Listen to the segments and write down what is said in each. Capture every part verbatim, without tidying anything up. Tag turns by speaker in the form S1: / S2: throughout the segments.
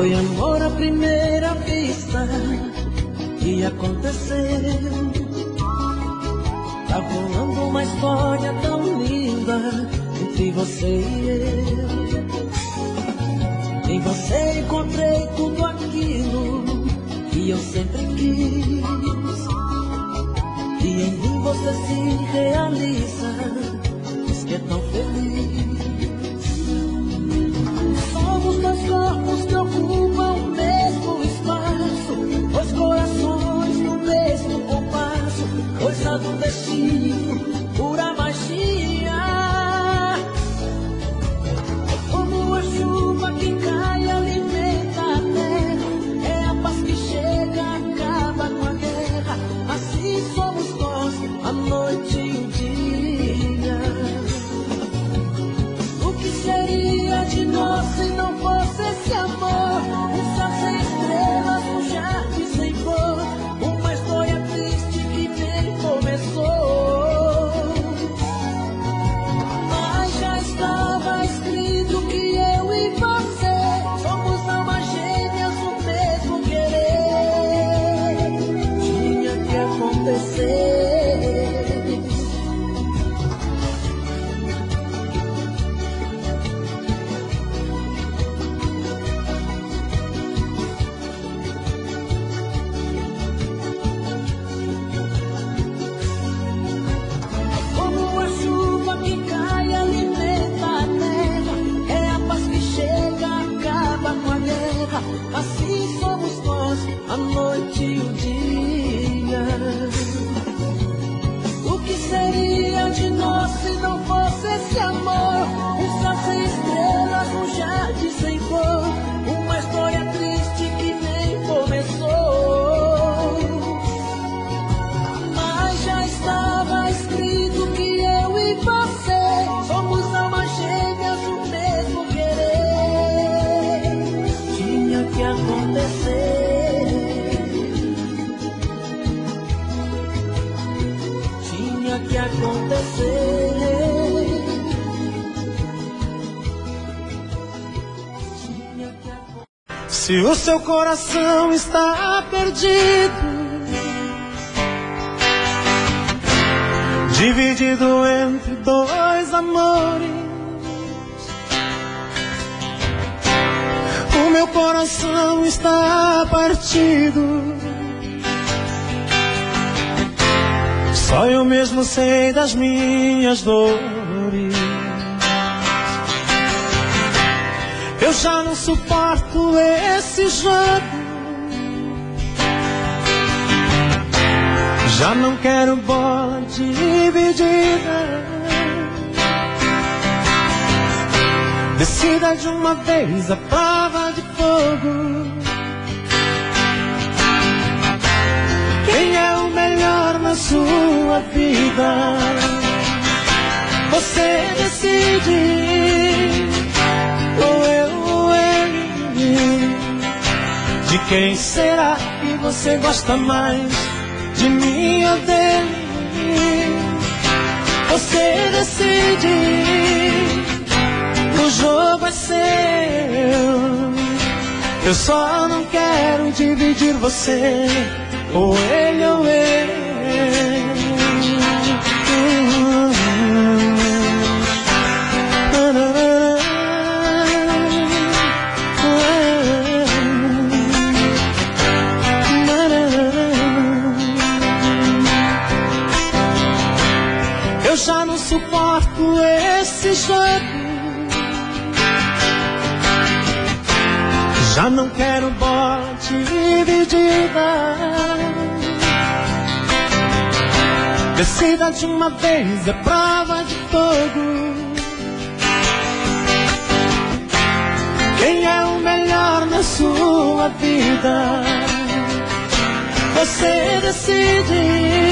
S1: Foi amor à primeira vista que aconteceu. Tá rolando uma história tão linda entre você e eu. Em você encontrei tudo aquilo que eu sempre quis, e em mim você se realiza, diz que é tão feliz. Somos dois corpos que ocupam o mesmo espaço, dois corações no mesmo compasso, coisa do destino, pura magia. Como a chuva que cai alimenta a terra, é a paz que chega, acaba com a guerra. Assim somos nós, a noite e o dia. O que seria de nós se não fosse esse amor? Um céu sem estrelas, um jardim sem cor, uma história triste que nem começou. Mas já estava escrito que eu e você somos almas gêmeas, o mesmo querer. Tinha que acontecer. Como a chuva que cai alimenta a terra, é a paz que chega, acaba com a guerra. Assim somos nós, a noite e o dia. O que seria de nós se não fosse esse amor? Um céu sem estrelas, um jardim sem cor, uma história triste que nem começou. Mas já estava escrito que eu e você somos almas gêmeas, o mesmo querer. Tinha que acontecer. Tinha que acontecer. Tinha que acontecer.
S2: Se o seu coração está perdido, dividido entre dois amores, o meu coração está partido. Só eu mesmo sei das minhas dores. Eu já não suporto esse jogo, já não quero bola dividida. Decida de uma vez a prova de fogo. Quem é o melhor na sua vida? Você decide, ou eu ou ele. De quem será que você gosta mais? De mim ou dele? Você decide, o jogo é seu. Eu só não quero dividir você, ou ele ou ele. Eu já não suporto esse jogo, já não quero bola dividida. Decida de uma vez, é prova de fogo. Quem é o melhor na sua vida? Você decide,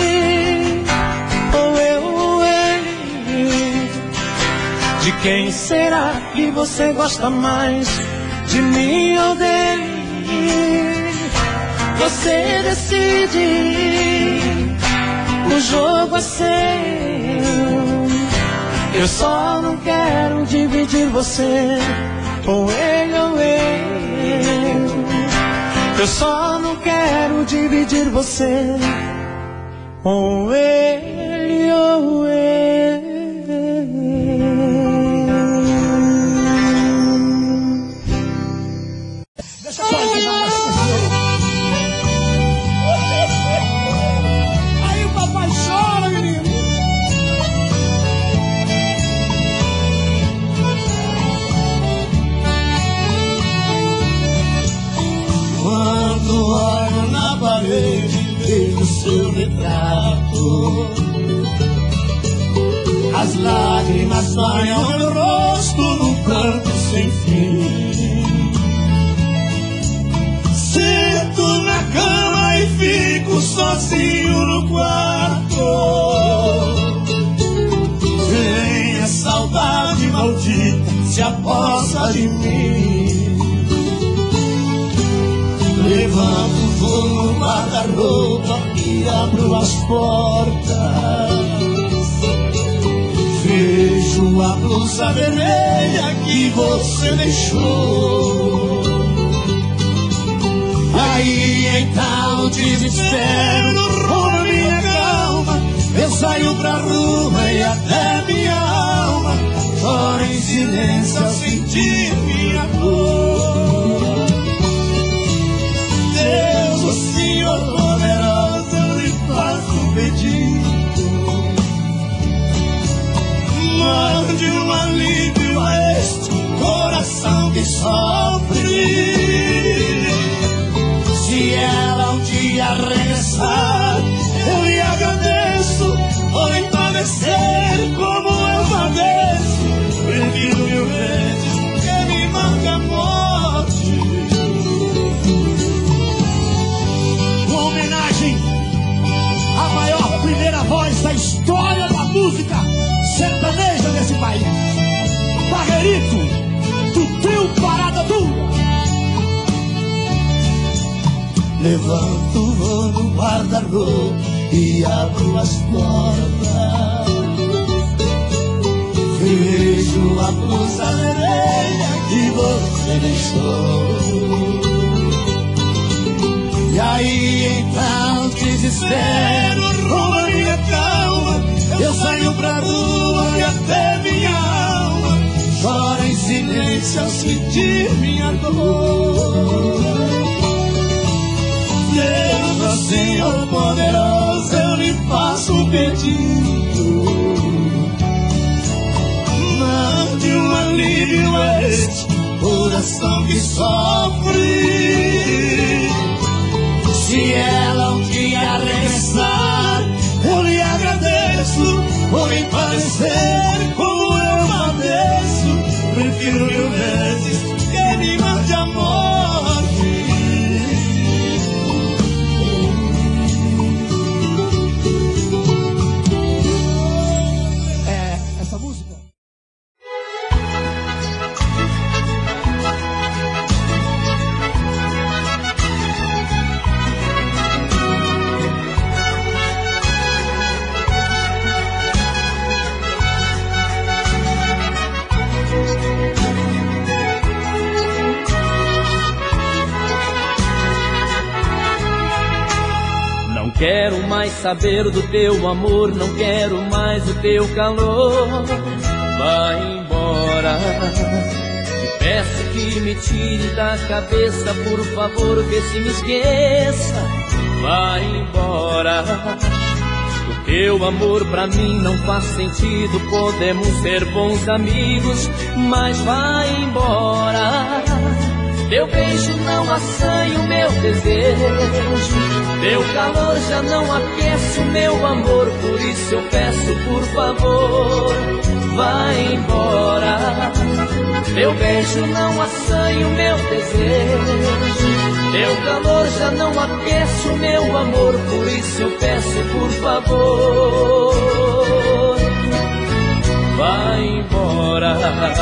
S2: ou eu ou ele. De quem será que você gosta mais? De mim ou dele? Você decide, o jogo é seu. Eu só não quero dividir você, ou ele ou ele. Eu só não quero dividir você com ele ou ele.
S3: Deixa só isso, aí o papai chora, menino.
S1: Quando olho na parede, vejo seu retrato. As lágrimas banham meu rosto num pranto sem fim. Sento na cama e fico sozinho no quarto. Vem a saudade maldita, se aposta de mim. Levanto, vou no guarda-roupa e abro as portas. Vejo a blusa vermelha que você deixou. Aí então o desespero rouba minha calma. Eu saio pra rua e até minha alma chora em silêncio ao sentir minha dor. Deus, o Senhor poderoso, eu lhe faço um pedido. Mande um alívio a este coração que sofre. Se ela um dia regressar, eu lhe agradeço por lhe padecer como eu padeço. Prefiro mil vezes que me marque a morte.
S3: Uma homenagem à maior primeira voz da história da música sertaneja desse país, Barreirito, do trio Parada Dura.
S1: Levanto, vou no guarda-roupa e abro as portas. Vejo a blusa vermelha que você deixou. E aí então desespero rouba minha calma. Eu saio pra rua e até minha alma chora em silêncio ao sentir minha dor. Deus, Senhor poderoso, eu lhe faço um pedido. Mande um alívio a este coração que sofre. Se ela um dia regressar, eu lhe agradeço por lhe padecer como eu padeço. Prefiro mil vezes que me mande a morte.
S4: Quero mais saber do teu amor, não quero mais o teu calor. Vai embora. Te peço que me tire da cabeça, por favor, vê se me esqueça. Vai embora. O teu amor pra mim não faz sentido. Podemos ser bons amigos, mas vai embora. Teu beijo não assanha o meu desejo. Teu calor já não aquece o meu amor. Por isso eu peço, por favor, vai embora. Teu beijo não assanha o meu desejo. Teu calor já não aquece o meu amor. Por isso eu peço, por favor, vai embora.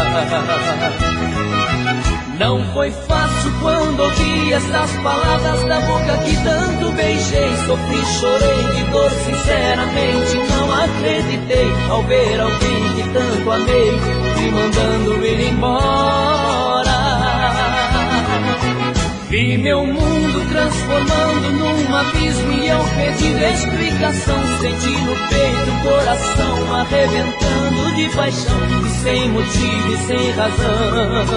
S4: Não foi fácil quando ouvi essas palavras da boca que tanto beijei. Sofri, chorei de dor, sinceramente não acreditei ao ver alguém que tanto amei me mandando ir embora. Vi meu mundo transformando num abismo e eu pedi explicação. Senti no peito o coração arrebentando de paixão, e sem motivo e sem razão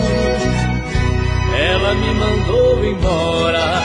S4: ela me mandou embora.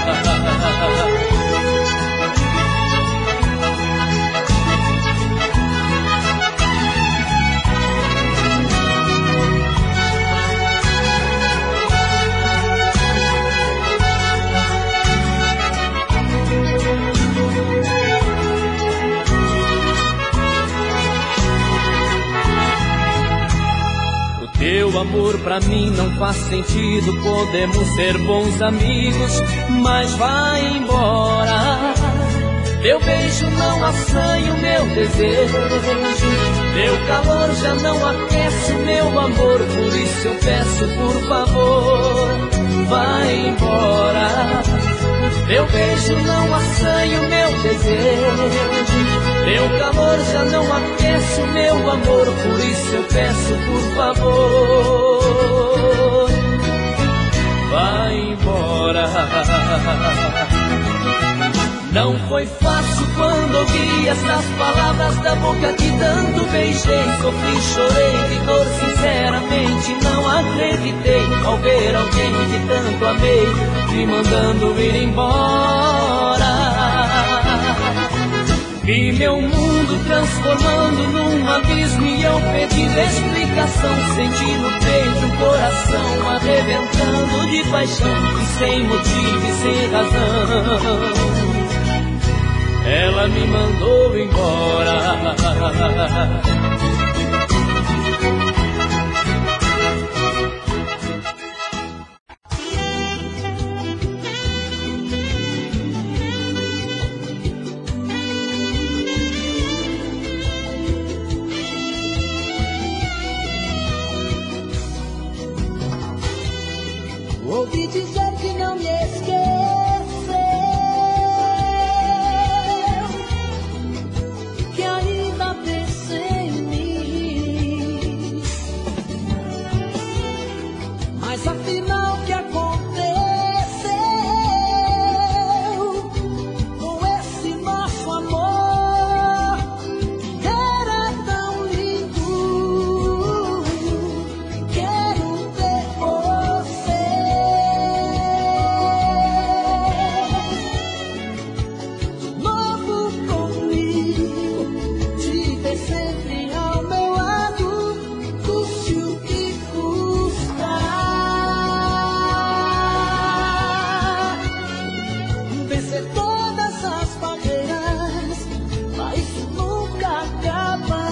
S4: Teu amor pra mim não faz sentido, podemos ser bons amigos, mas vai embora. Teu beijo não assanha o meu desejo, teu calor já não aquece o meu amor, por isso eu peço, por favor, vai embora. Teu beijo não assanha o meu desejo, teu calor já não aquece o meu amor, por isso eu peço, por favor, vai embora. Não foi fácil quando ouvi essas palavras da boca que tanto beijei. Sofri, chorei de dor, sinceramente não acreditei ao ver alguém que tanto amei me mandando ir embora. Vi meu mundo transformando num abismo e eu pedi explicação. Senti no peito o coração arrebentando de paixão, e sem motivo e sem razão ela me mandou embora.
S1: Ouvi dizer que não me esqueceu, que ainda pensa em mim, mas afinal o que aconteceu com esse nosso amor que era tão lindo? Quero ter você novo comigo, te ter sempre ao meu lado, custe o que custar. Vencer todas as barreiras, pra isso nunca acabar.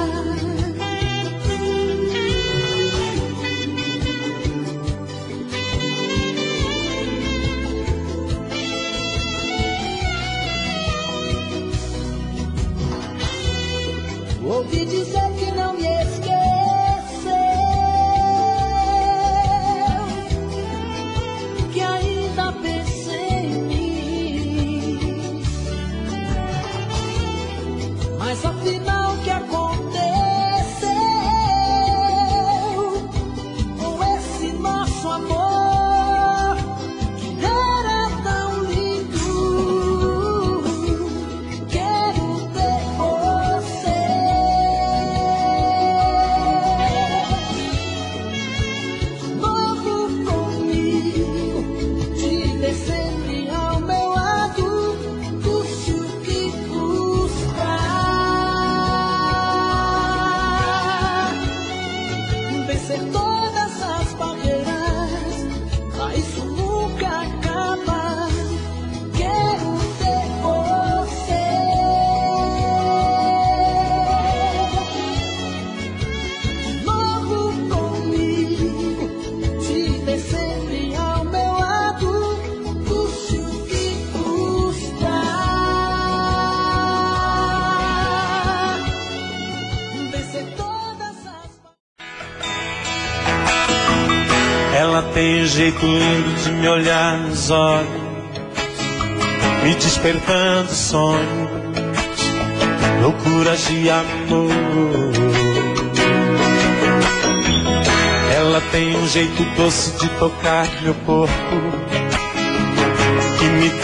S1: Ouvi dizer que não me esqueceu, que ainda pensa em mim, mas afinal o que aconteceu com esse nosso amor que era tão lindo? Quero ter você novo comigo, te ter sempre ao meu lado, custe o que custar. Vencer todas as barreiras, pra isso nunca acaba. Quero ter você novo comigo, te ter sempre ao meu lado, custe o que custar. Vencer todas as
S2: Ela tem um jeito lindo de me olhar nos olhos, me despertando sonhos, loucuras de amor. Ela tem um jeito doce de tocar meu corpo,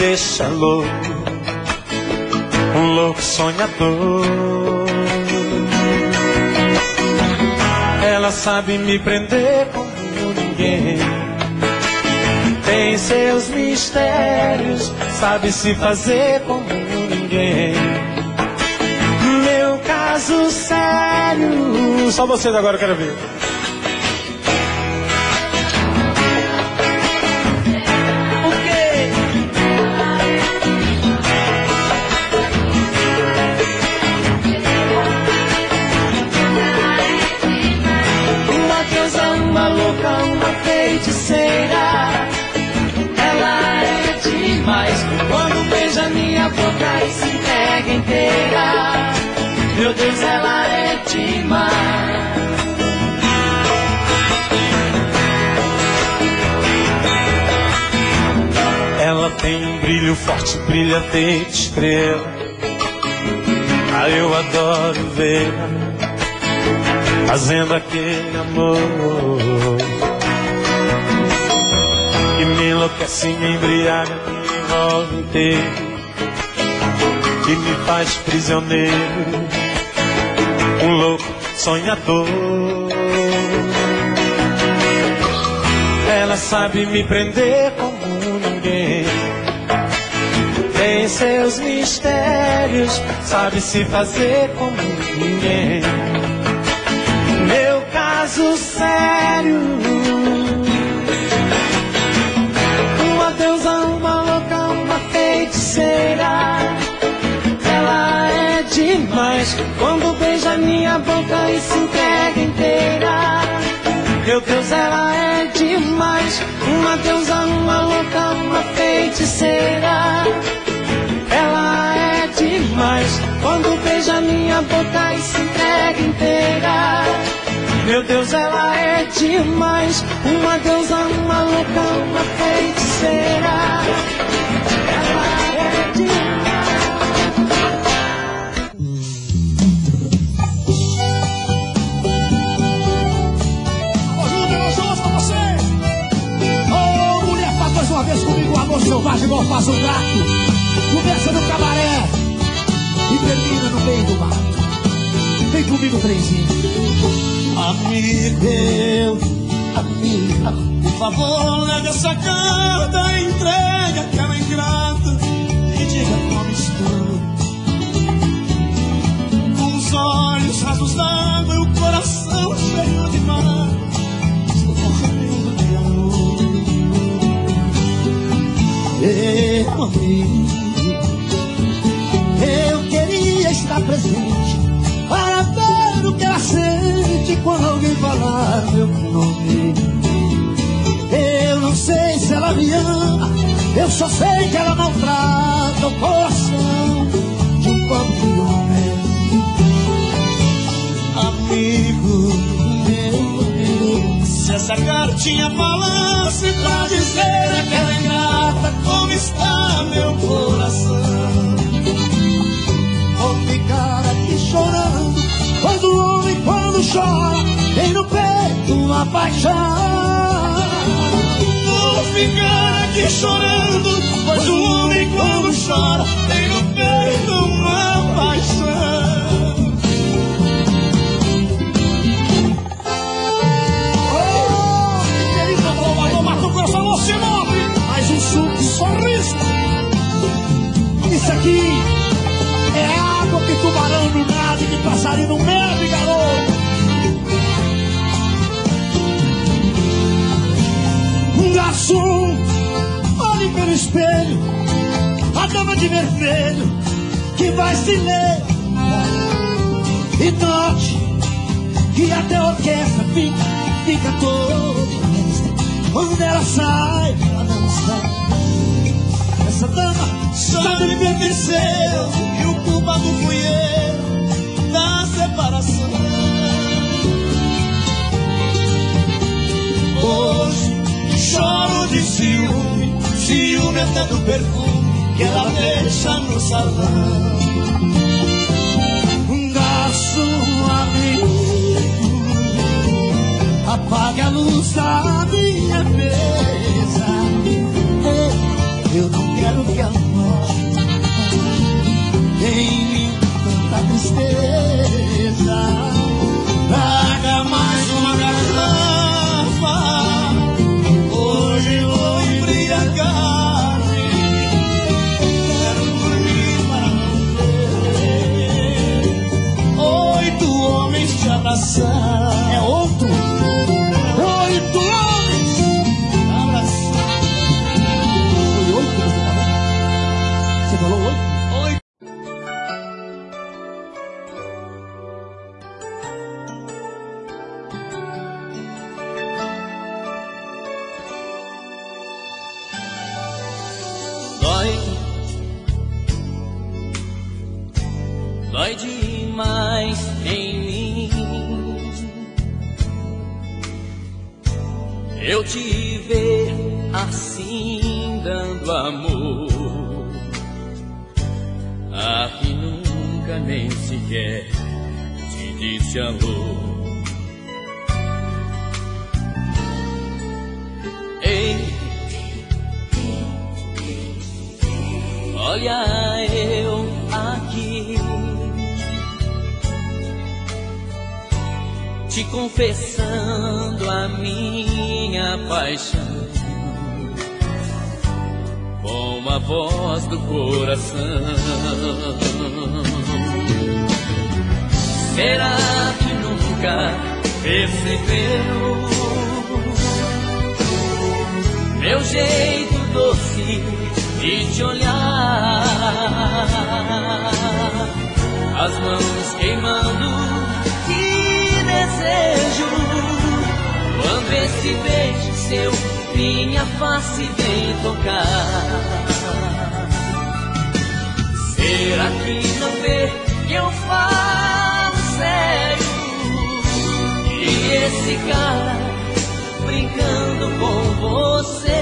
S2: deixa louco, um louco sonhador. Ela sabe me prender como ninguém, tem seus mistérios, sabe se fazer como ninguém. Meu caso sério, só vocês agora eu quero ver. Uma louca, uma feiticeira, ela é demais. Quando beija minha boca e se entrega inteira, meu Deus, ela é demais. Ela tem um brilho forte, brilha feito estrela. Ah, eu adoro vê-la fazendo aquele amor que me enlouquece, me embriaga, me envolve inteiro, que me faz prisioneiro, um louco sonhador. Ela sabe me prender como ninguém, tem seus mistérios, sabe se fazer como ninguém. Meu caso sério, uma deusa, uma louca, uma feiticeira, ela é demais. Quando beija minha boca e se entrega inteira, meu Deus, ela é demais. Uma deusa, uma louca, uma feiticeira, ela é demais. Quando beija minha boca e se entrega inteira, meu Deus, ela é demais. Uma deusa, uma louca, uma feiticeira, ela é demais.
S3: Alô, Júnior, eu sou pra você. Ô, oh, mulher, faz mais uma vez comigo, amor selvagem, igual faz um gato. Começa no cabaré e termina no meio do mato. Vem comigo, trenzinho.
S5: Amigo, eu, amiga, por favor, leve essa carta, entregue aquela ingrata e diga como estou. Com os olhos rasos d'água e o coração cheio de mar, estou morrendo de amor. Eu, amigo, eu queria estar presente para ver o que ela sente quando alguém falar meu nome. Eu não sei se ela me ama, eu só sei que ela maltrata o coração de um pobre homem. Amigo, meu amigo, se essa cartinha falasse pra dizer aquela ingrata como está meu coração, vou ficar aqui chorando, pois o homem quando chora tem no peito uma paixão. Vou ficar aqui chorando, pois o homem quando chora tem no peito uma paixão.
S3: Oh, que delícia, trovador, matou o coração, não se move. Mais um suco de sorriso. Isso aqui é água que tubarão no nada e que passarinho no bebe, garoto. Um garçom, olhe pelo espelho, a dama de vermelho que vai se ler. E note que até a orquestra fica, fica toda quando ela sai pra dançar. Essa dama sabe me pertenceu e o culpado fui eu da separação. Hoje choro de ciúme, ciúme até do perfume que ela deixa no salão. Um garçom amigo, apague a luz da minha mesa. Eu não quero que a morte em mim tanta tristeza.
S5: Traga mais uma garrafa, hoje vou embriagar-me. Quero dormir para não ver oito homens te abraçar.
S3: É outro? Oito homens
S5: Abraçar.
S3: Foi oito que você falou? Você falou oito?
S4: Dói, dói demais em mim. Eu te ver assim dando amor a quem nunca nem sequer te disse alô. Ei, olha eu aqui, te confessando a minha paixão com a voz do coração. Será que nunca percebeu meu jeito doce de te olhar, as mãos queimando, que desejo quando esse beijo seu minha face vem tocar. Será que não vê que eu falo sério e esse cara brincando com você?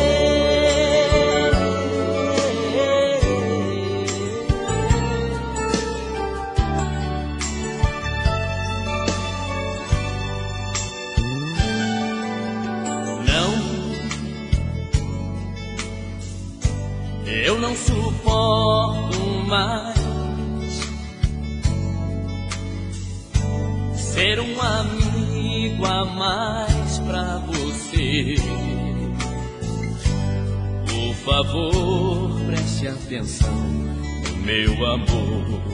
S4: Eu não suporto mais ser um amigo a mais pra você. Por favor, preste atenção no meu amor.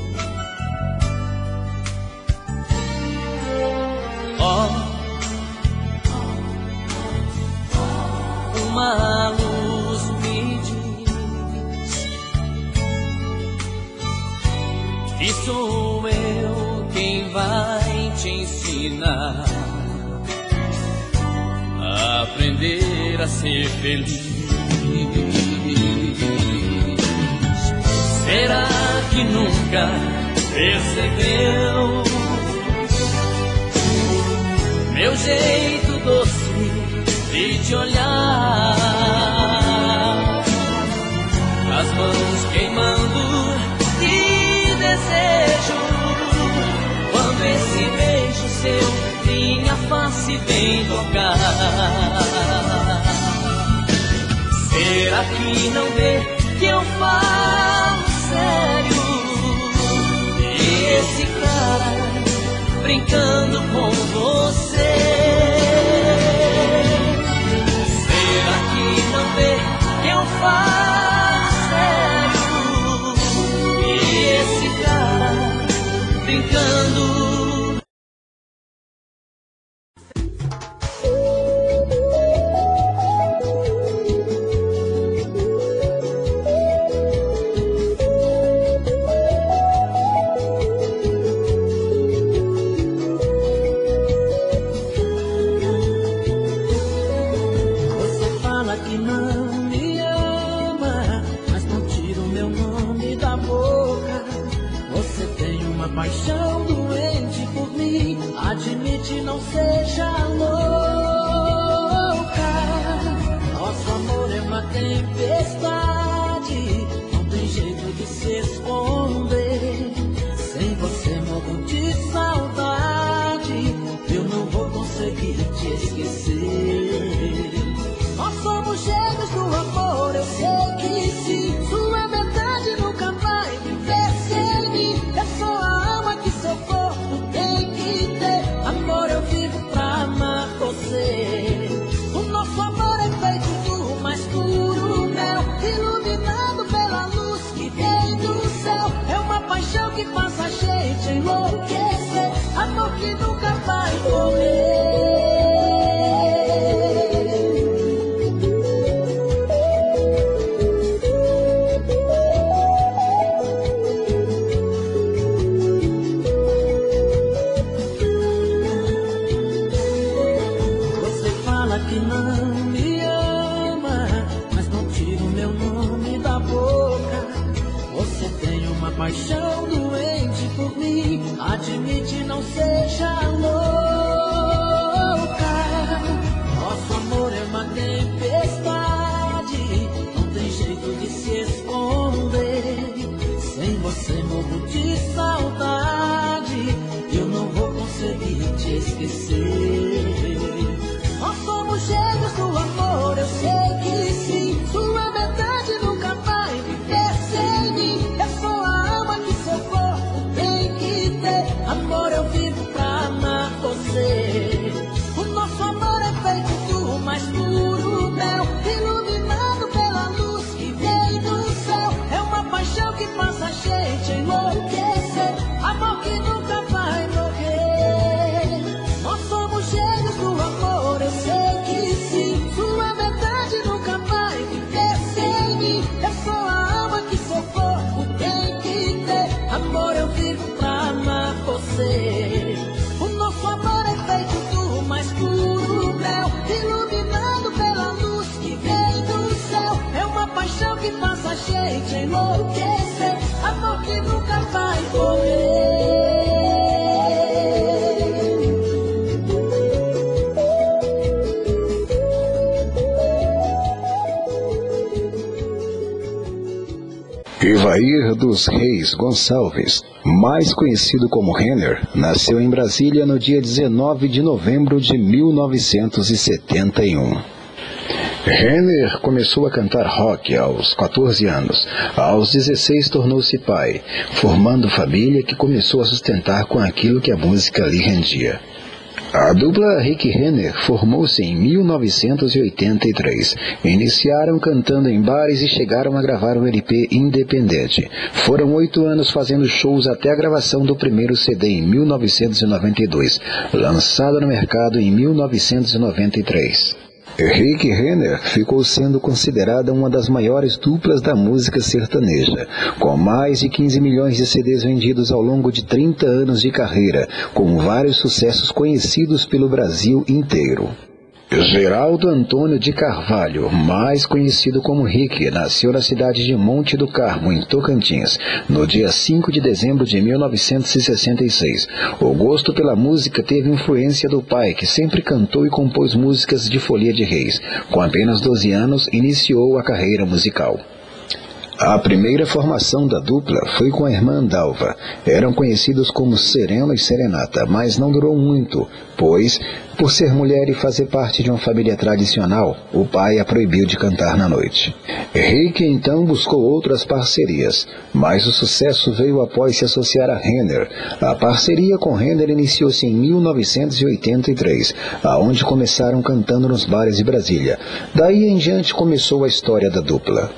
S4: Ó, uma luz me diz que sou eu quem vai te ensinar a aprender a ser feliz. Será que nunca percebeu meu jeito doce de te olhar, as mãos queimando de desejo quando esse beijo seu minha face vem tocar? Será que não vê que eu falo sério e esse cara brincando com você? Será que não vê que eu falo sério e esse cara brincando?
S1: Paixão doente por mim, admite, não seja louca. Nosso amor é uma tempestade, não tem jeito de se esconder. Sem você morro de saudade, eu não vou conseguir te esquecer. Nós somos gêmeos do amor, eu sei que sim. Sua paixão doente por mim, admite, não seja louca. Nosso amor é uma tempestade, não tem jeito de se esconder. Sem você morro de saudade, eu não vou conseguir te esquecer. Nós somos gêmeos do amor, eu sei que sim. Sua verdade nunca vai viver sem mim. Eu sou a alma que seu corpo tem que ter. Amor, eu vivo pra amar você. O nosso amor é feito do mais puro mel, iluminado pela luz que vem do céu. É uma paixão que faz a gente enlouquecer. Amor que nunca vai morrer. Nós somos gêmeos do amor, eu sei que sim. Sua verdade nunca vai viver sem mim. Eu sou a alma que seu corpo tem que ter. Amor, eu vivo pra amar você. O nosso amor é feito do mais puro mel, iluminado pela luz que vem do céu. É uma paixão que faz a gente enlouquecer. Amor que nunca vai morrer.
S6: Evair dos Reis Gonçalves, mais conhecido como Renner, nasceu em Brasília no dia dezenove de novembro de mil novecentos e setenta e um. Renner começou a cantar rock aos quatorze anos. Aos dezesseis tornou-se pai, formando família que começou a sustentar com aquilo que a música lhe rendia. A dupla Rick Renner formou-se em mil novecentos e oitenta e três. Iniciaram cantando em bares e chegaram a gravar um L P independente. Foram oito anos fazendo shows até a gravação do primeiro C D em mil novecentos e noventa e dois, lançado no mercado em mil novecentos e noventa e três. Rick Renner ficou sendo considerada uma das maiores duplas da música sertaneja, com mais de quinze milhões de C Ds vendidos ao longo de trinta anos de carreira, com vários sucessos conhecidos pelo Brasil inteiro. Geraldo Antônio de Carvalho, mais conhecido como Rick, nasceu na cidade de Monte do Carmo, em Tocantins, no dia cinco de dezembro de mil novecentos e sessenta e seis. O gosto pela música teve influência do pai, que sempre cantou e compôs músicas de Folia de Reis. Com apenas doze anos, iniciou a carreira musical. A primeira formação da dupla foi com a irmã Dalva. Eram conhecidos como Sereno e Serenata, mas não durou muito, pois, por ser mulher e fazer parte de uma família tradicional, o pai a proibiu de cantar na noite. Rick então buscou outras parcerias, mas o sucesso veio após se associar a Renner. A parceria com Renner iniciou-se em mil novecentos e oitenta e três, aonde começaram cantando nos bares de Brasília. Daí em diante começou a história da dupla.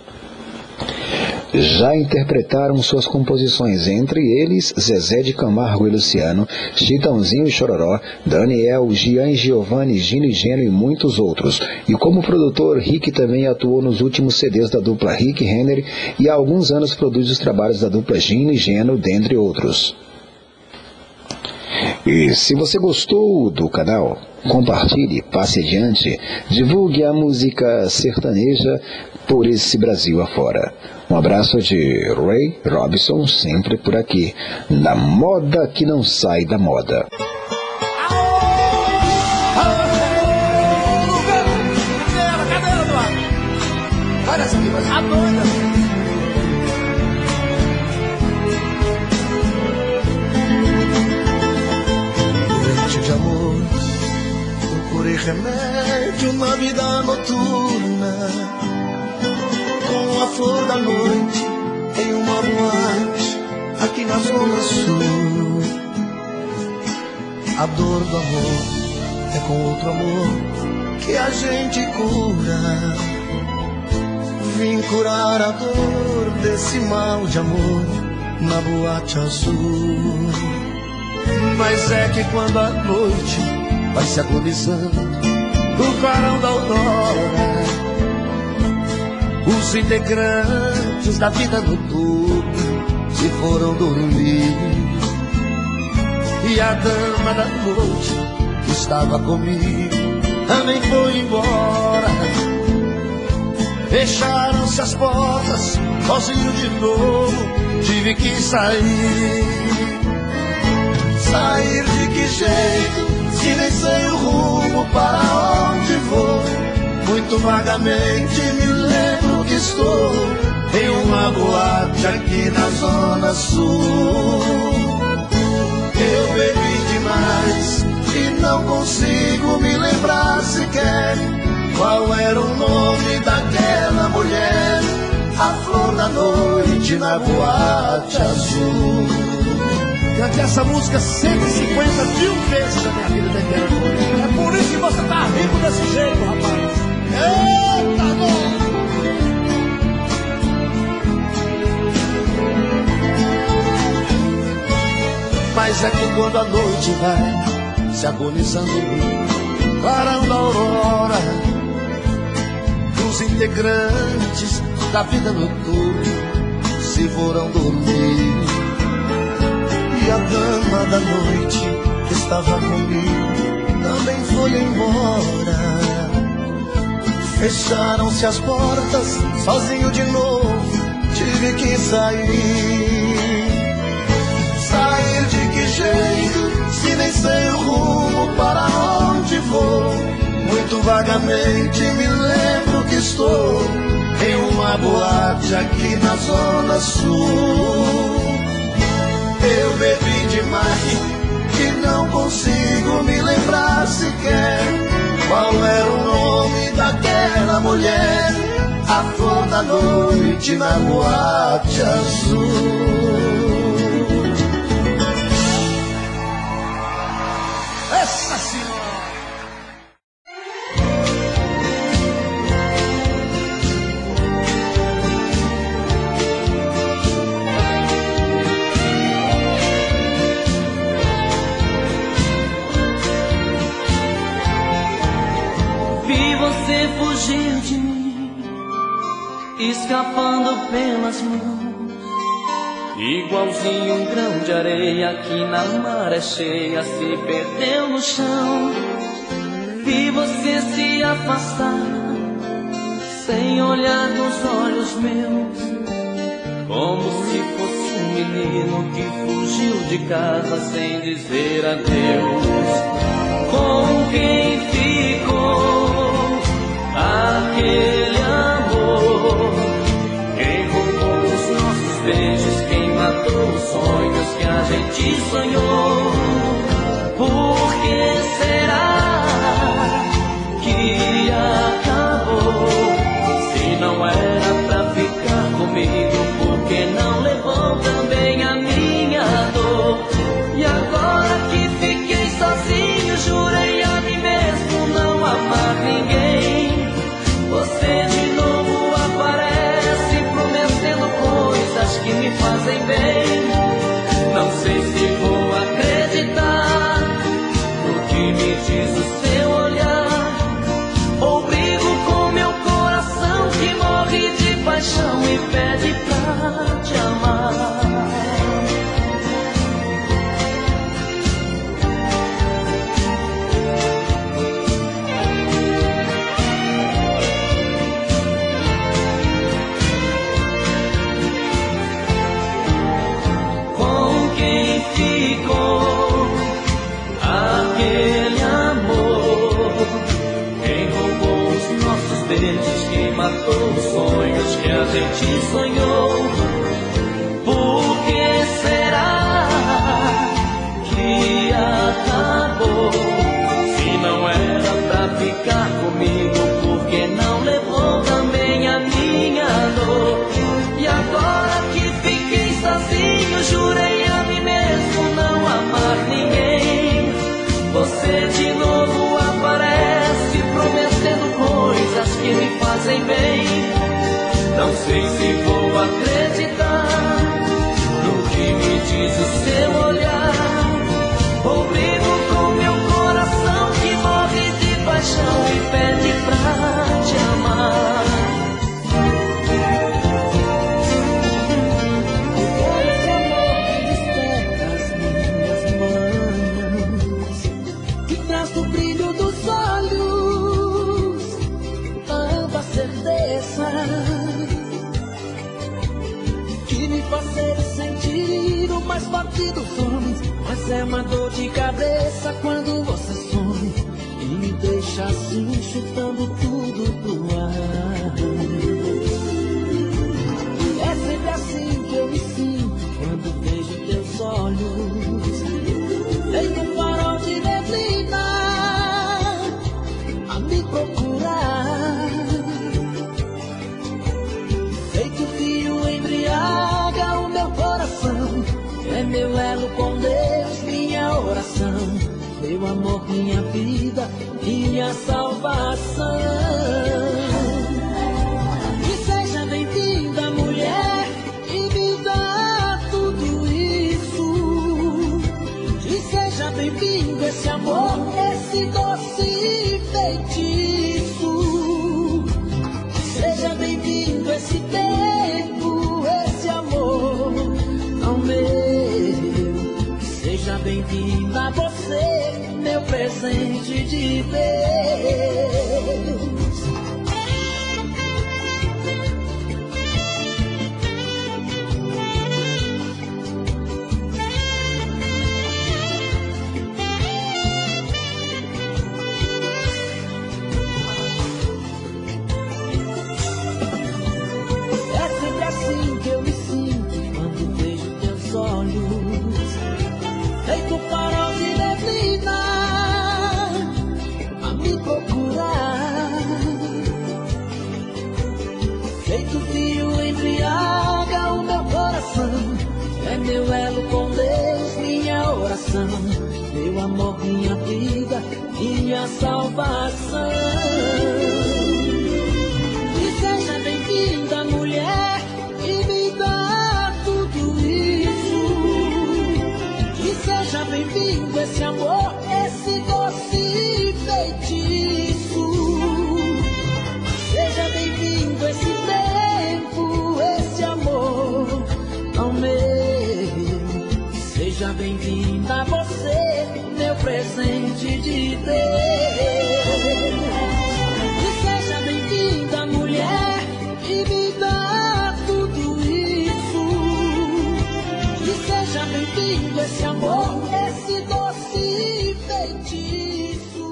S6: Já interpretaram suas composições, entre eles Zezé de Camargo e Luciano, Chitãozinho e Chororó, Daniel, Gian e Giovanni, Gino e Geno e muitos outros. E como produtor, Rick também atuou nos últimos C Ds da dupla Rick Renner e há alguns anos produz os trabalhos da dupla Gino e Geno, dentre outros. E se você gostou do canal, compartilhe, passe adiante, divulgue a música sertaneja por esse Brasil afora. Um abraço de Ray Robson, sempre por aqui, na moda que não sai da moda.
S3: Doente de amor, procurei remédio na vida noturna. Com a flor da noite em uma boate aqui na zona sul. A dor do amor é com outro amor que a gente cura. Vim curar a dor desse mal de amor na boate azul. Mas é que quando a noite vai se agonizando do clarão da aurora, os integrantes da vida noturna se foram dormir. E a dama da noite que estava comigo também foi embora. Fecharam-se as portas, sozinho de novo,
S5: tive que sair. Sair de que jeito, se nem sei o rumo para onde vou. Muito vagamente me lembro que estou em uma boate aqui na Zona Sul. Eu bebi demais e não consigo me lembrar sequer qual era o nome daquela mulher, a flor da noite na boate azul.
S3: Cante essa música cento e cinquenta mil vezes na minha vida dentro. É por isso que você tá rico desse jeito, rapaz. Eita, bom!
S5: Mas é que quando a noite vai se agonizando em mim, clarão da aurora, os integrantes da vida noturna se foram dormir. E a dama da noite que estava comigo também foi embora. Fecharam-se as portas, sozinho de novo tive que sair. Sair de que jeito, se nem sei o rumo para onde vou. Muito vagamente me lembro que estou em uma boate aqui na Zona Sul. Eu bebi demais e não consigo me lembrar sequer qual era o nome daquela mulher, a flor da noite na boate azul.
S3: Essa senhora!
S4: Vi você fugir de mim, escapando pelas mãos, igualzinho um grão de areia que na maré cheia se perdeu no chão. Vi você se afastar, sem olhar nos olhos meus, como se fosse um menino que fugiu de casa sem dizer adeus. Com quem ficou aquele amor? Quem roubou os nossos beijos? Quem matou os sonhos que a gente sonhou? Por que será que acabou? Se não era pra ficar comigo, por que não levou também a minha dor? E agora que fiquei sozinho, jurei a mim mesmo não amar ninguém. Você de novo aparece prometendo coisas que me fazem bem. Não sei se vou acreditar no que me diz o seu olhar, ou brigo com meu coração que morre de paixão e pede pra te amar. Ficou aquele amor? Quem roubou os nossos beijos? Quem matou os sonhos que a gente sonhou? Por que será que acabou? Se não era pra ficar comigo, por que não levou também a minha dor? E agora que fiquei sozinho, jurei a mim mesmo não amar ninguém. Você de novo aparece prometendo coisas que me fazem bem. Não sei se vou acreditar
S1: que me faz ser sentir o mais forte dos homens. Mas é uma dor de cabeça quando você some e me deixa assim, chutando tudo pro ar. É sempre assim que eu me sinto quando vejo teus olhos, feito um farol de neblina a me procurar, feito fio embriaga o meu coração. É meu elo com Deus, minha oração, meu amor, minha vida, minha salvação. E seja bem-vinda, mulher, e me dá tudo isso. E seja bem-vindo esse amor, esse doce feitiço. Seja bem-vindo esse tempo, esse amor ao meu. Seja bem-vinda você, meu presente de Deus. É sempre assim que eu me sinto quando vejo teus olhos, feito farol de neblina a me procurar, feito fio embriaga o meu coração. É meu elo com Deus, minha oração, meu amor, minha vida, minha salvação. E seja bem-vinda, mulher, e me dá tudo isso. E seja bem-vindo esse amor, esse doce feitiço. Seja bem-vindo esse tempo, esse amor ao meu. Seja bem-vinda você, meu presente de Deus. E seja bem-vinda, mulher, e me dá tudo isso. E seja bem-vindo esse amor, esse doce feitiço.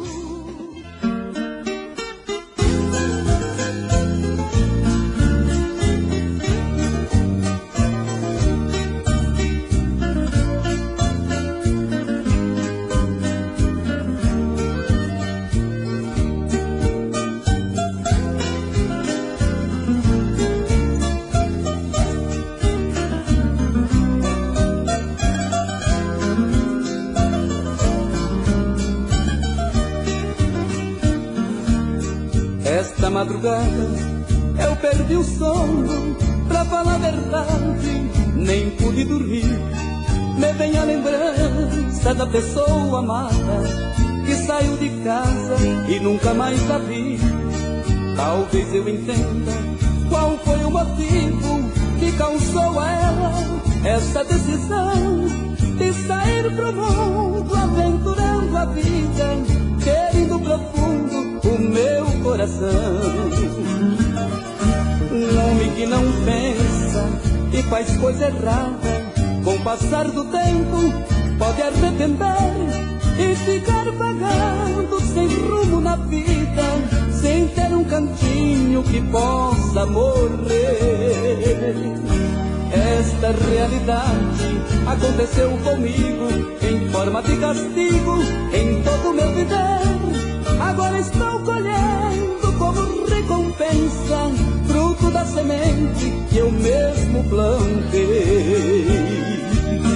S7: Esta madrugada eu perdi o sono, pra falar a verdade, nem pude dormir. Me vem a lembrança da pessoa amada que saiu de casa e nunca mais a vi. Talvez eu entenda qual foi o motivo que causou a ela essa decisão de sair pro mundo, aventurando a vida, querendo profundo o meu coração. Um homem que não pensa e faz coisa errada, com o passar do tempo pode arrepender e ficar vagando sem rumo na vida, sem ter um cantinho que possa morrer. Esta realidade aconteceu comigo em forma de castigo em todo o meu viver. Agora estou colhendo como recompensa fruto da semente que eu mesmo plantei.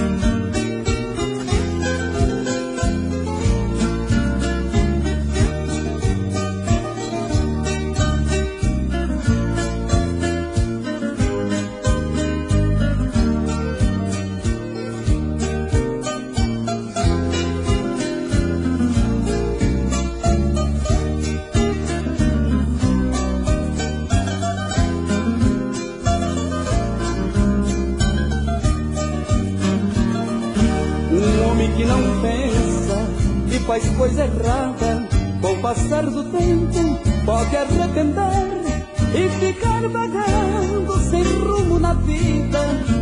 S7: Que não pensa e faz coisa errada, com o passar do tempo pode arrepender e ficar vagando sem rumo na vida,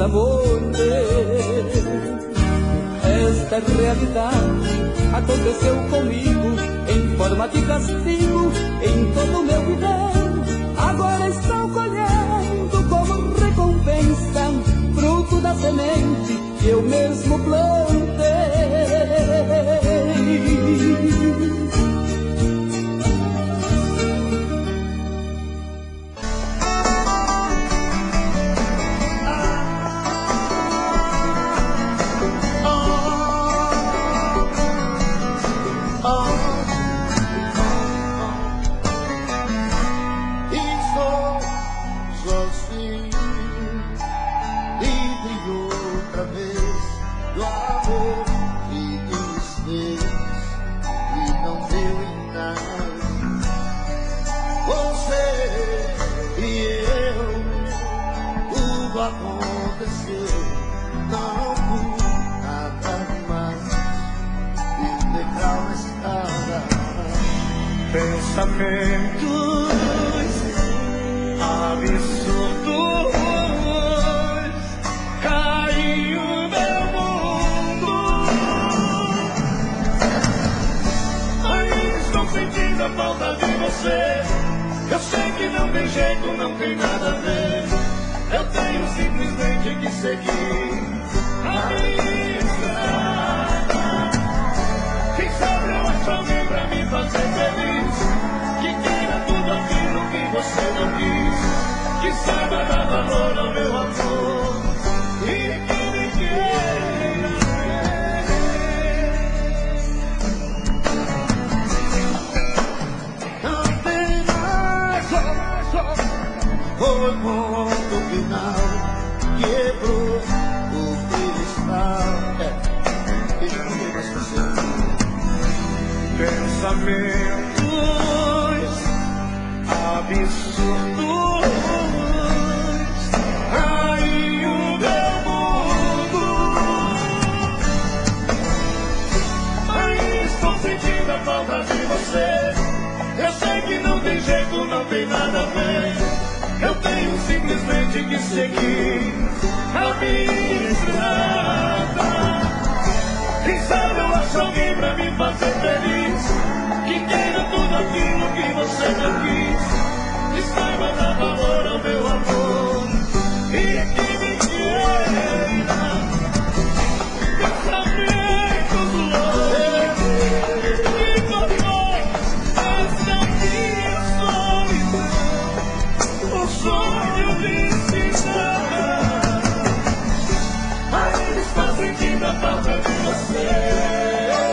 S7: possa morrer. Esta realidade aconteceu comigo em forma de castigo em todo o meu viver. Agora estou colhendo como recompensa fruto da semente que eu mesmo plantei.
S5: Pensamentos absurdos caiu meu mundo. Ainda estou sentindo a falta de você. Eu sei que não tem jeito, não tem nada a ver. Eu tenho simplesmente que seguir a minha estrada. Quem sabe eu acho alguém pra me fazer feliz, que queira tudo aquilo que você não quis, que saiba dar valor ao meu amor e que me queira. Não tem mais, foi ponto final, quebrou o cristal. É, e não tem mais você. Pensamentos absurdos aí o meu mundo. Aí estou sentindo a falta de você. Eu sei que não tem jeito, não tem nada a ver. Eu tenho simplesmente que seguir a minha estrada. Quem sabe eu acho alguém pra me fazer feliz, que queira tudo aquilo que você não quis, que saiba dar valor ao meu amor e que me queira. Pensamentos loucos que formou esta minha solidão, o sonho de se dar. Ainda estou sentindo a falta de você.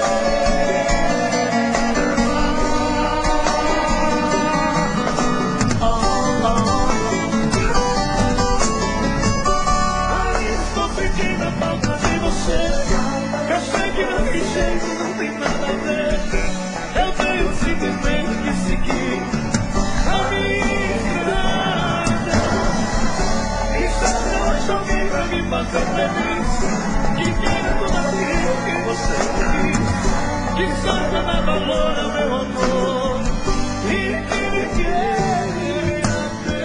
S5: Eu sei que não tem jeito, não tem nada a ver. Eu tenho simplesmente que seguir a minha estrada. E sabe, eu acho alguém pra me fazer feliz, que queira tudo aquilo que você quis, que saiba dar valor ao meu amor e que me queira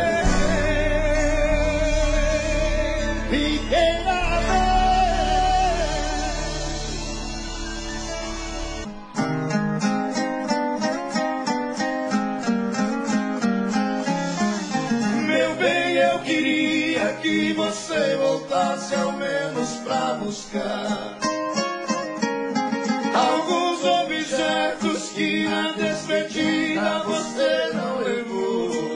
S5: ver. E queira ver. Que você voltasse ao menos pra buscar alguns objetos que na despedida você não levou.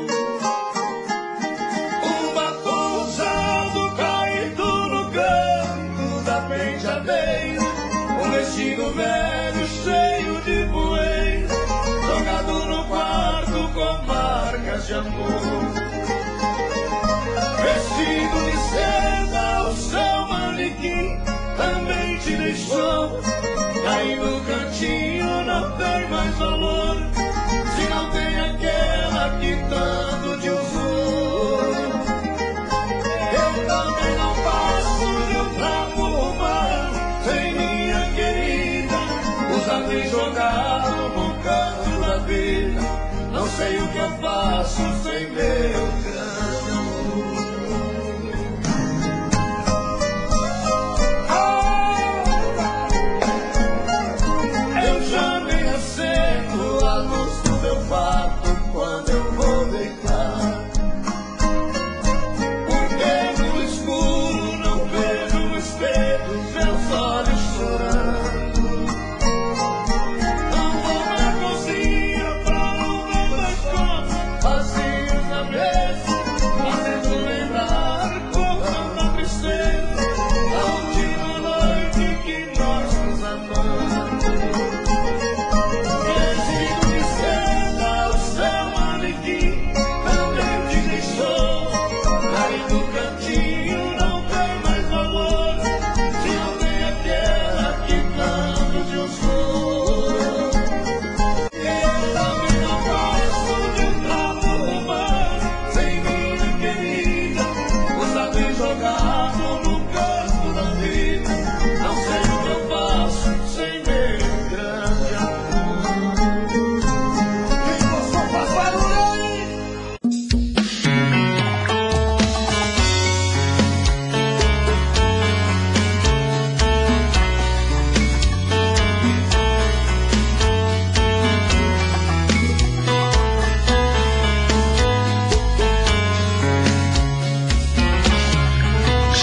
S5: Um batom usado caído no canto da penteadeira, um vestido velho cheio de poeira, jogado no quarto com marcas de amor. Vestido de seda, o seu manequim também te deixou. Aí no cantinho não tem mais valor, se não tem aquela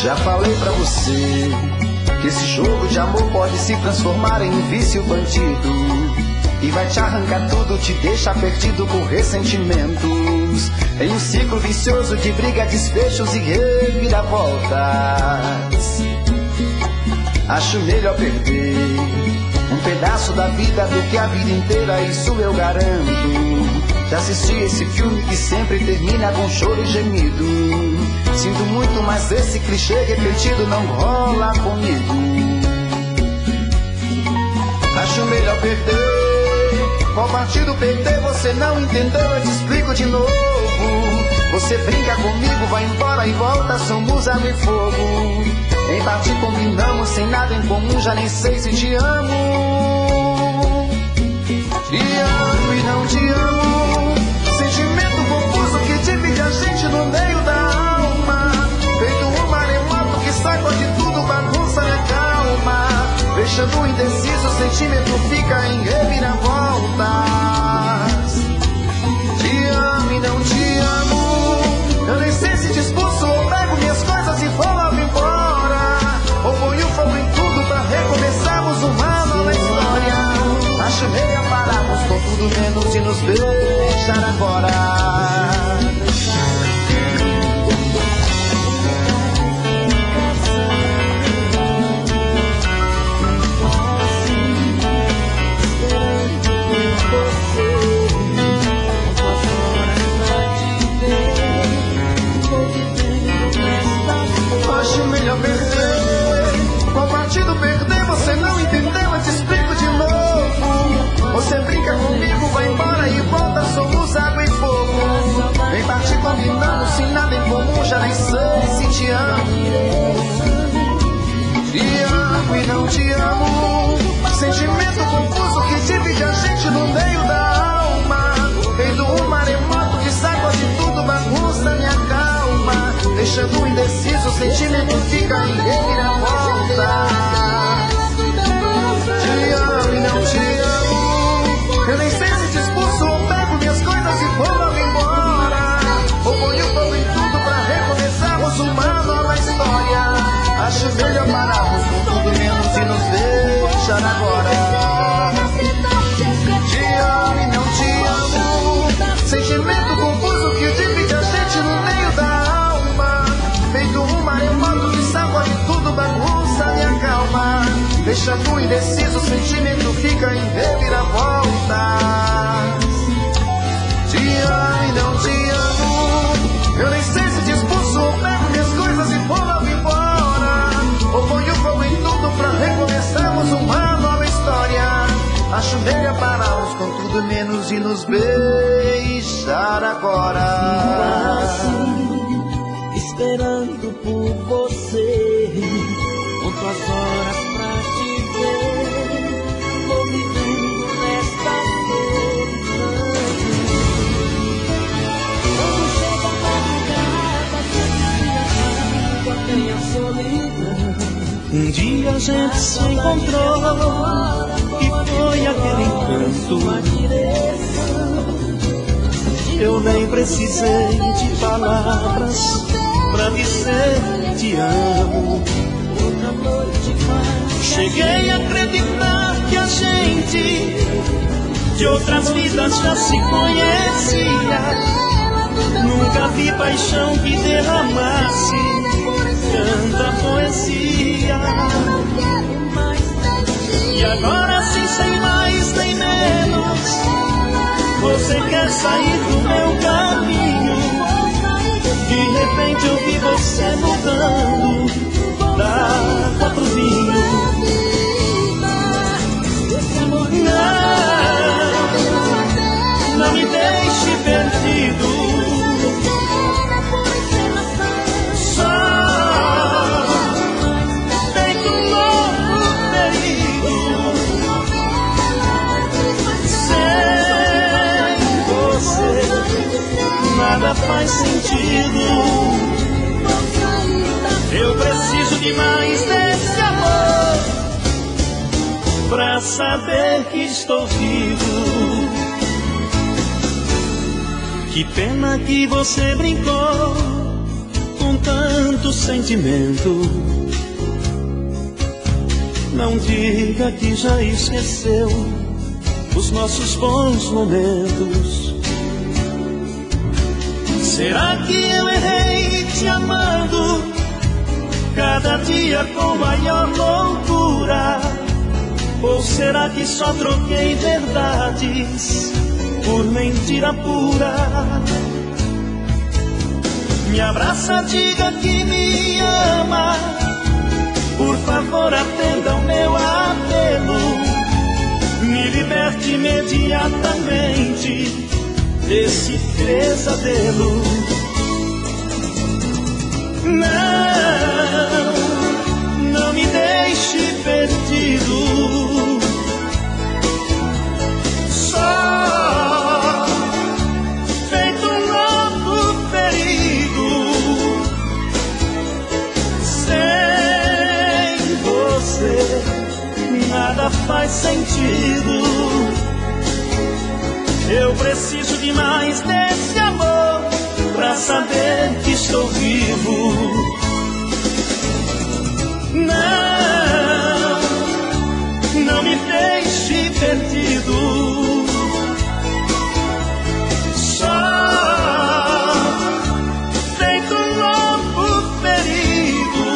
S6: Já falei pra você que esse jogo de amor pode se transformar em um vício bandido e vai te arrancar tudo, te deixar perdido com ressentimentos, em um ciclo vicioso de briga, desfechos e reviravoltas. Acho melhor perder um pedaço da vida do que a vida inteira, isso eu garanto. Já assisti esse filme que sempre termina com choro e gemido. Sinto muito, mas esse clichê repetido não rola comigo. Acho melhor perder. Qual partido perder? Você não entendeu, eu te explico de novo. Você brinca comigo, vai embora e volta, somos água e fogo. Em parte combinamos, sem nada em comum, já nem sei se te amo. Te amo e não te amo. Sentimento confuso que divide a gente no meio da alma. Feito um maremoto que sacode tudo, bagunça minha calma. Deixando indeciso, o sentimento fica em reviravoltas. Te amo e não te amo. Eu nem sei se te expulso ou pego minhas coisas e vou logo embora. Ou ponho fogo em tudo pra recomeçarmos uma nova história. Acho melhor pararmos com tudo menos e nos beijar agora. Acho melhor perder. Qual partido perder? Você não entendeu, eu te explico de novo. Você brinca comigo, vai embora e volta, somos água e fogo. Vem partir combinando, sem nada em comum, já nem sei se te amo. Te amo e não te amo. Sentimento confuso que divide a gente no meio da alma. Feito um maremoto que sacode tudo, bagunça minha calma. Deixando indeciso, o sentimento fica em reviravolta. Te amo e não te amo. Eu nem sei se te expulso ou pego minhas coisas e vou logo embora. Ou ponho fogo em tudo pra recomeçarmos uma nova história. Acho melhor pararmos com tudo menos e nos deixar agora. Te amo e não te amo. Sentimento confuso que divide a gente no meio da alma. Feito um maremoto que sacode tudo, bagunça minha calma. Deixando indeciso, o sentimento fica em reviravoltas. Te amo e não te amo. Eu nem sei se te expulso ou pego minhas coisas e vou logo embora. Ou ponho fogo em tudo pra recomeçarmos uma nova história. Acho melhor pararmos com tudo menos e nos beijar agora.
S1: Assim, esperando por você, conto as horas pra te ver. Vou vivendo nesta solidão. Quando chega a madrugada, sempre a tem a solidão.
S2: Um dia a gente se encontrou e foi aquele encanto. Eu nem precisei de palavras pra dizer te amo. Cheguei a acreditar que a gente de outras vidas já se conhecia. Nunca vi paixão que derramasse tanta poesia. E agora sim, sem mais nem menos, você quer sair do meu caminho. De repente eu vi você mudando da água pro vinho. Não, não me deixe perdido. Nada faz sentido. Eu preciso de mais desse amor pra saber que estou vivo. Que pena que você brincou com tanto
S5: sentimento. Não diga que já esqueceu os nossos bons momentos. Será que eu errei te amando cada dia com maior loucura? Ou será que só troquei verdades por mentira pura? Me abraça, diga que me ama, por favor atenda o meu apelo. Me liberte imediatamente desse pesadelo. Não, não me deixe perdido, só feito um louco ferido. Sem você nada faz sentido. Eu preciso de mais desse amor pra saber que estou vivo. Não, não me deixe perdido, só feito um louco ferido.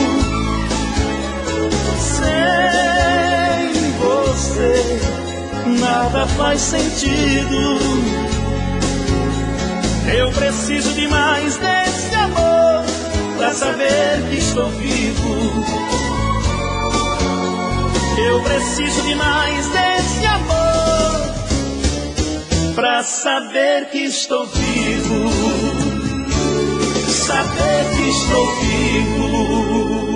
S5: Sem você nada faz sentido. Eu preciso de mais desse amor pra saber que estou vivo. Eu preciso de mais desse amor pra saber que estou vivo. Saber que estou vivo.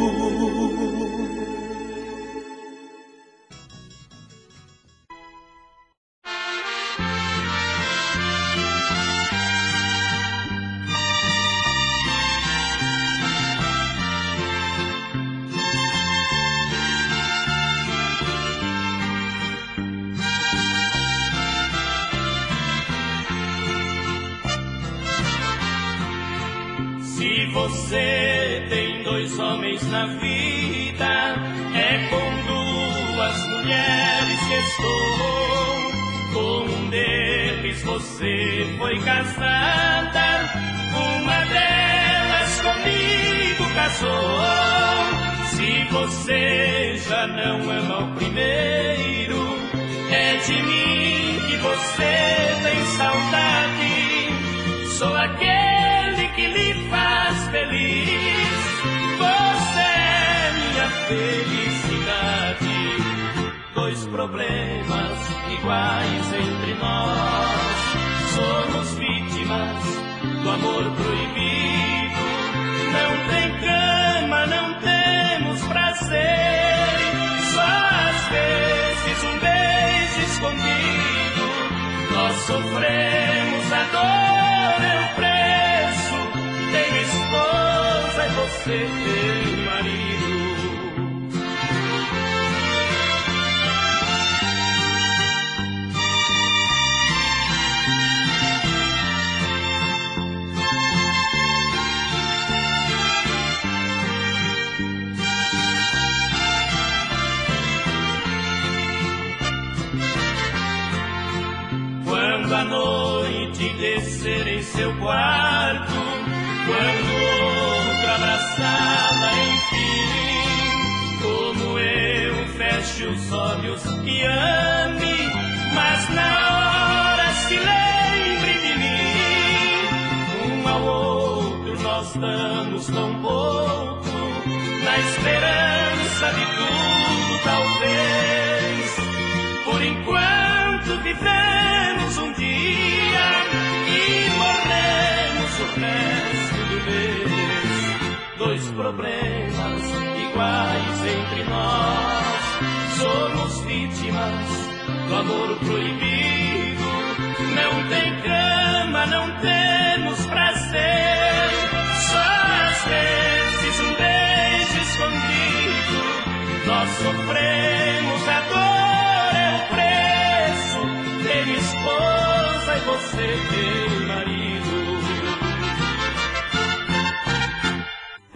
S4: Se você tem dois homens na vida, é com duas mulheres que estou. Com um deles você foi casada, uma delas comigo casou. Se você já não ama o primeiro, é de mim que você tem saudade. Sou aquele que lhe faz feliz, você é minha felicidade. Dois problemas iguais entre nós, somos vítimas do amor proibido. Não tem cama, não temos prazer, só às vezes um beijo escondido. Nós sofremos a dor, é o preço. Tenho esposa e você tem marido. Quando a noite descer em seu quarto, quando outra abraçá-la enfim, como eu feche os olhos e ame, mas na hora se lembre de mim. Um ao outro nós damos tão pouco, na esperança de tudo talvez. Por enquanto vivemos um dia e morremos o resto do mês. Dois problemas iguais entre nós, somos vítimas do amor proibido. Não tem cama, não temos prazer, só às vezes um beijo escondido. Nós sofremos a dor, é o preço. Tenho esposa e você tem marido.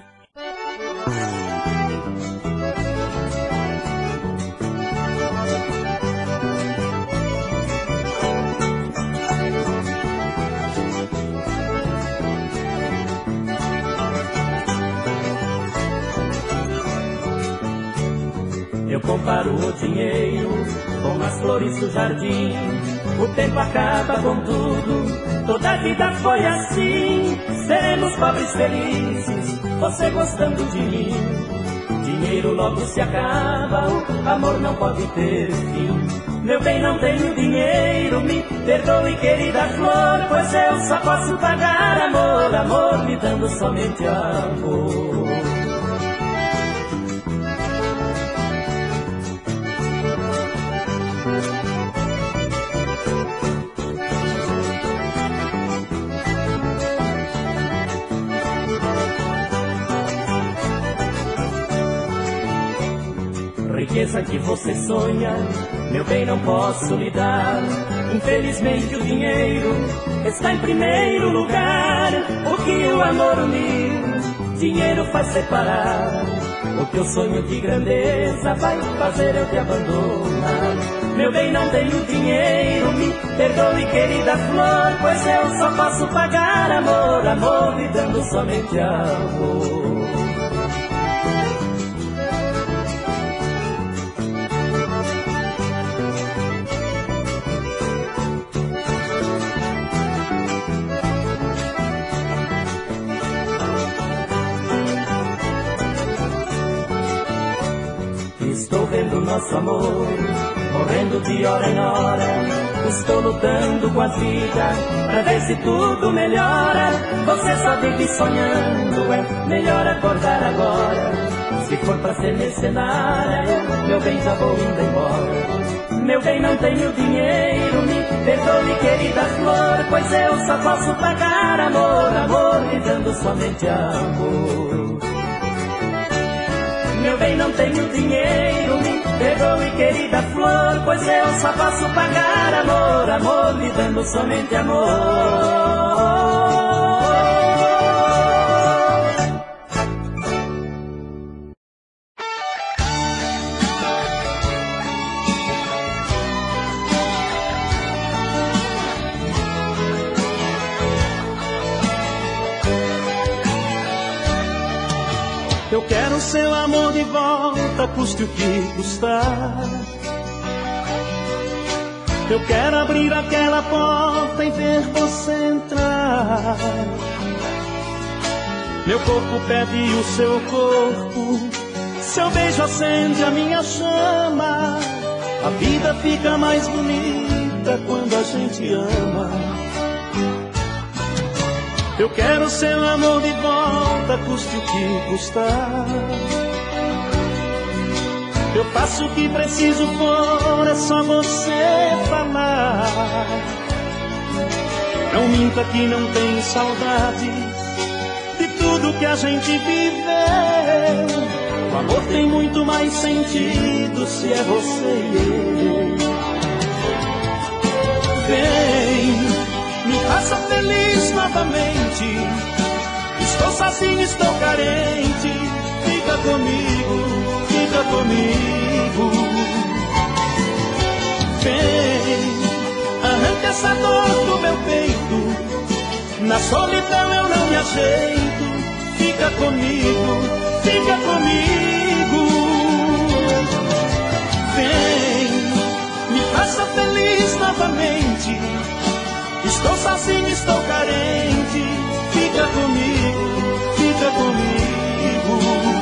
S4: Eu comparo o dinheiro com as flores do jardim. O tempo acaba com tudo, toda a vida foi assim. Seremos pobres felizes, você gostando de mim. Dinheiro logo se acaba, o amor não pode ter fim. Meu bem, não tenho dinheiro, me perdoe, querida flor, pois eu só posso pagar amor, amor me dando somente amor. Riqueza que você sonha, meu bem, não posso lhe dar. Infelizmente o dinheiro está em primeiro lugar. O que o amor unir, dinheiro faz separar. O teu sonho de grandeza vai fazer eu te abandonar. Meu bem, não tenho dinheiro, me perdoe, querida flor, pois eu só posso pagar amor, amor lhe dando somente amor. Estou vendo nosso amor morrendo de hora em hora. Estou lutando com a vida pra ver se tudo melhora. Você só vive sonhando, é melhor acordar agora. Se for pra ser mercenária, meu bem, já vou indo embora. Meu bem, não tenho dinheiro, me perdoe, querida flor, pois eu só posso pagar amor, amor lhe dando somente amor. Meu bem, não tenho dinheiro, me perdoe, querida flor, pois eu só posso pagar amor, amor lhe dando somente amor.
S2: Eu quero seu amor de volta, custe o que custar. Eu quero abrir aquela porta e ver você entrar. Meu corpo pede o seu corpo, seu beijo acende a minha chama. A vida fica mais bonita quando a gente ama. Eu quero seu amor de volta, custe o que custar. Eu faço o que preciso for, é só você falar. Não minta que não tem saudade de tudo que a gente viveu. O amor tem muito mais sentido se é você e eu. Vem, me faça feliz novamente. Estou sozinho, estou carente. Fica comigo, fica comigo. Vem, arranca essa dor do meu peito. Na solidão eu não me ajeito. Fica comigo, fica comigo. Vem, me faça feliz novamente. Estou sozinho, estou carente. Fica comigo, fica comigo.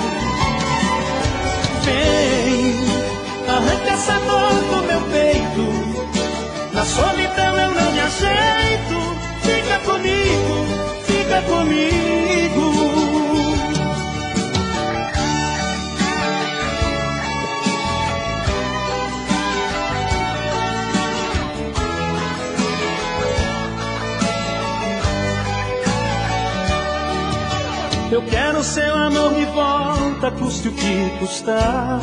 S2: Vem, arranca essa dor do meu peito. Na solidão eu não me ajeito. Fica comigo, fica comigo. Eu quero seu amor de volta, custe o que custar.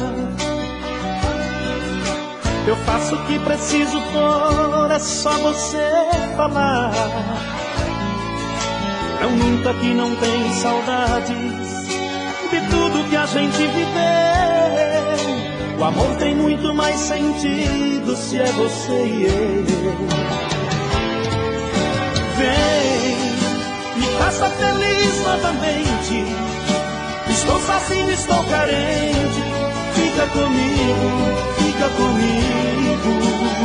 S2: Eu faço o que preciso for, é só você falar. Não minta que não tem saudades de tudo
S5: tudo que a gente viveu. O amor tem muito mais sentido se é você e eu. Vem, me faça feliz novamente. Estou sozinho, estou carente. Fica comigo, fica comigo.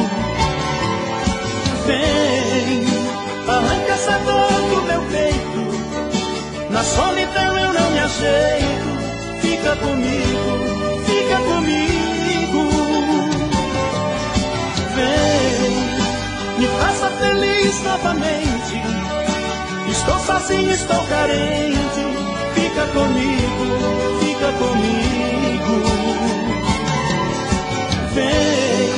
S5: Vem, arranca essa dor do meu peito. Na solidão eu não me ajeito. Fica comigo, fica comigo. Vem, me faça feliz novamente. Estou sozinho, estou carente. Fica comigo, fica comigo.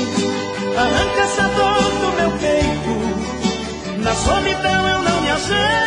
S5: Vem, arranca essa dor do meu peito. Na solidão eu não me ajeito.